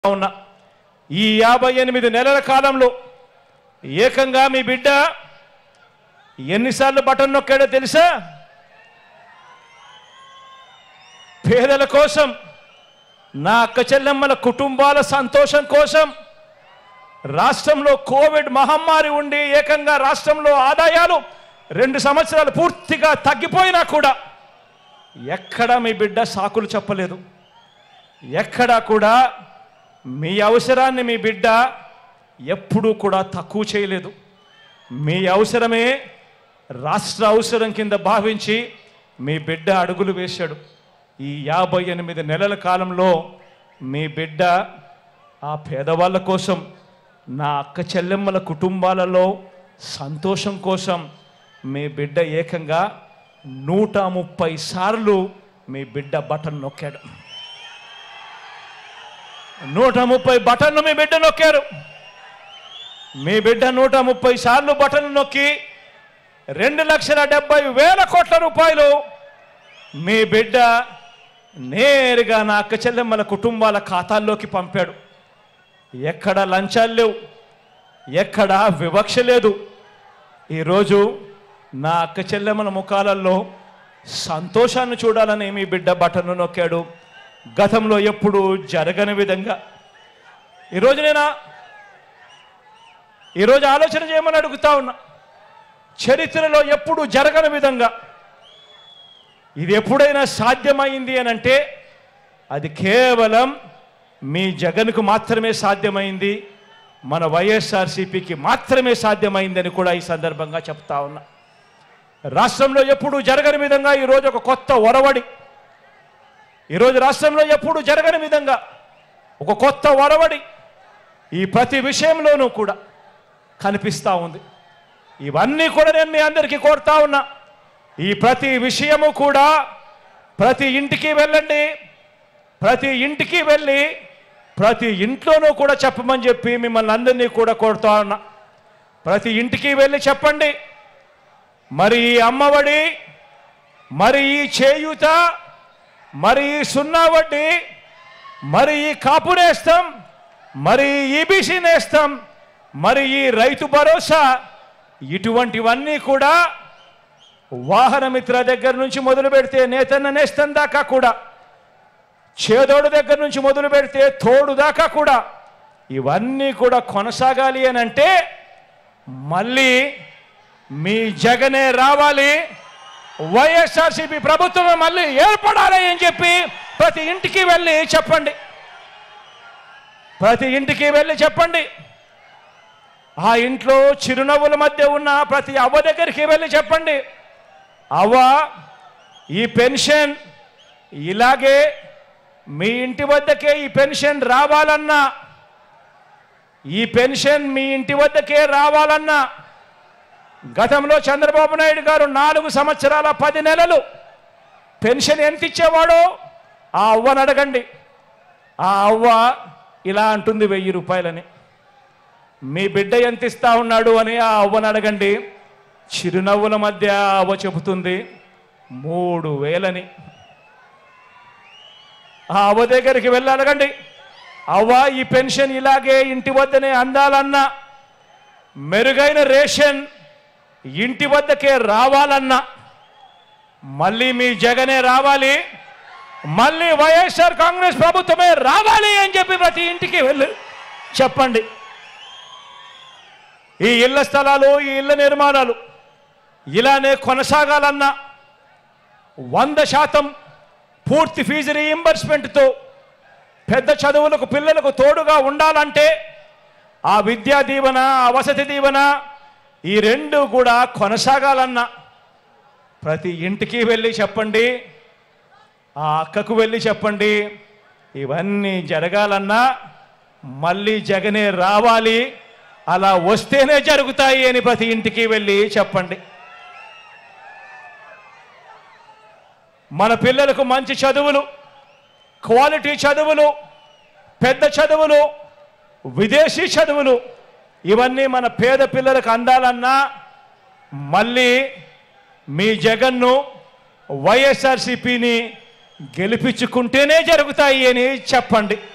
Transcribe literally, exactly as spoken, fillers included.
ఉన్న ఈ యాభై ఎనిమిది నెలల కాలంలో ఏకంగా మీ బిడ్డ ఎన్నిసార్లు బటన్ నొక్కాడో తెలుసా? పేదల కోసం, నా అక్క చెల్లెమ్మల కుటుంబాల సంతోషం కోసం, రాష్ట్రంలో కోవిడ్ మహమ్మారి ఉండి ఏకంగా రాష్ట్రంలో ఆదాయాలు రెండు సంవత్సరాలు పూర్తిగా తగ్గిపోయినా కూడా ఎక్కడా మీ బిడ్డ సాకులు చెప్పలేదు. ఎక్కడా కూడా మీ అవసరాన్ని మీ బిడ్డ ఎప్పుడూ కూడా తక్కువ చేయలేదు. మీ అవసరమే రాష్ట్ర అవసరం కింద భావించి మీ బిడ్డ అడుగులు వేశాడు. ఈ యాభై ఎనిమిది నెలల కాలంలో మీ బిడ్డ ఆ పేదవాళ్ళ కోసం, నా అక్క చెల్లెమ్మల కుటుంబాలలో సంతోషం కోసం మీ బిడ్డ ఏకంగా నూట ముప్పై సార్లు మీ బిడ్డ బటన్ నొక్కాడు. నూట ముప్పై బటన్ను మీ బిడ్డ నొక్కారు. మీ బిడ్డ నూట ముప్పై సార్లు బటన్ నొక్కి రెండు లక్షల డెబ్బై వేల కోట్ల రూపాయలు మీ బిడ్డ నేరుగా నా అక్క చెల్లెమ్మల కుటుంబాల ఖాతాల్లోకి పంపాడు. ఎక్కడ లంచాలు లేవు, ఎక్కడ వివక్ష లేదు. ఈరోజు నా అక్క చెల్లెమ్మల ముఖాలలో సంతోషాన్ని చూడాలని మీ బిడ్డ బటన్ను నొక్కాడు. గతంలో ఎప్పుడు జరగని విధంగా ఈరోజు నేను ఈరోజు ఆలోచన చేయమని అడుగుతా ఉన్నా. చరిత్రలో ఎప్పుడు జరగని విధంగా ఇది ఎప్పుడైనా సాధ్యమైంది అని అంటే అది కేవలం మీ జగన్కు మాత్రమే సాధ్యమైంది, మన వైఎస్ఆర్సీపీకి మాత్రమే సాధ్యమైందని కూడా ఈ సందర్భంగా చెప్తా ఉన్నా. రాష్ట్రంలో ఎప్పుడు జరగని విధంగా ఈరోజు ఒక కొత్త ఒరవడి, ఈరోజు రాష్ట్రంలో ఎప్పుడు జరగని విధంగా ఒక కొత్త ఒరవడి ఈ ప్రతి విషయంలోనూ కూడా కనిపిస్తూ ఉంది. ఇవన్నీ కూడా నేను మీ అందరికీ కోరుతా ఉన్నా. ఈ ప్రతి విషయము కూడా ప్రతి ఇంటికి వెళ్ళండి, ప్రతి ఇంటికి వెళ్ళి ప్రతి ఇంట్లోనూ కూడా చెప్పమని చెప్పి మిమ్మల్ని అందరినీ కూడా కోరుతా ఉన్నా. ప్రతి ఇంటికి వెళ్ళి చెప్పండి, మరి ఈ అమ్మఒడి, మరి ఈ చేయూత, మరి ఈ సున్నా వడ్డీ, మరి ఈ కాపు నేస్తం, మరి ఈబీసీ నేస్తం, మరి ఈ రైతు భరోసా, ఇటువంటివన్నీ కూడా వాహన మిత్ర దగ్గర నుంచి మొదలు పెడితే నేతన్న నేస్తం దాకా కూడా, చేదోడు దగ్గర నుంచి మొదలు పెడితే తోడు దాకా కూడా ఇవన్నీ కూడా కొనసాగాలి అని అంటే మళ్ళీ మీ జగనే రావాలి, వైఎస్ఆర్సీపీ ప్రభుత్వం మళ్ళీ ఏర్పడాలి అని చెప్పి ప్రతి ఇంటికి వెళ్ళి చెప్పండి. ప్రతి ఇంటికి వెళ్ళి చెప్పండి. ఆ ఇంట్లో చిరునవ్వుల మధ్య ఉన్న ప్రతి అవ్వ దగ్గరికి వెళ్ళి చెప్పండి, అవ్వ ఈ పెన్షన్ ఇలాగే మీ ఇంటి వద్దకే ఈ పెన్షన్ రావాలన్నా, ఈ పెన్షన్ మీ ఇంటి వద్దకే రావాలన్నా గతంలో చంద్రబాబు నాయుడు గారు నాలుగు సంవత్సరాల పది నెలలు పెన్షన్ ఎంత ఇచ్చేవాడో ఆ అవ్వని అడగండి. ఆ అవ్వ ఇలా అంటుంది వెయ్యి రూపాయలని. మీ బిడ్డ ఎంత ఇస్తా ఉన్నాడు అని ఆ అవ్వని అడగండి. చిరునవ్వుల మధ్య అవ్వ చెబుతుంది మూడు వేలని. ఆ అవ్వ దగ్గరికి వెళ్ళి అడగండి, అవ్వ ఈ పెన్షన్ ఇలాగే ఇంటి వద్దనే అందాలన్నా, మెరుగైన రేషన్ ఇంటి వద్దకే రావాలన్నా మళ్ళీ మీ జగనే రావాలి, మళ్ళీ వైఎస్ఆర్ కాంగ్రెస్ ప్రభుత్వమే రావాలి అని చెప్పి ప్రతి ఇంటికి వెళ్ళి చెప్పండి. ఈ ఇళ్ల స్థలాలు, ఈ ఇళ్ల నిర్మాణాలు ఇలానే కొనసాగాలన్నా, వంద శాతం పూర్తి ఫీజు రీయింబర్స్మెంట్తో పెద్ద చదువులకు పిల్లలకు తోడుగా ఉండాలంటే ఆ విద్యా దీవెన, ఆ వసతి దీవెన ఈ రెండు కూడా కొనసాగాలన్నా ప్రతి ఇంటికి వెళ్ళి చెప్పండి, ఆ అక్కకు వెళ్ళి చెప్పండి. ఇవన్నీ జరగాలన్నా మళ్ళీ జగనే రావాలి, అలా వస్తేనే జరుగుతాయి అని ప్రతి ఇంటికి వెళ్ళి చెప్పండి. మన పిల్లలకు మంచి చదువులు, క్వాలిటీ చదువులు, పెద్ద చదువులు, విదేశీ చదువులు ఇవన్నీ మన పేద పిల్లలకు అందాలన్నా మళ్ళీ మీ జగన్ను, వైఎస్ఆర్సీపీని గెలిపించుకుంటేనే జరుగుతాయి అని చెప్పండి.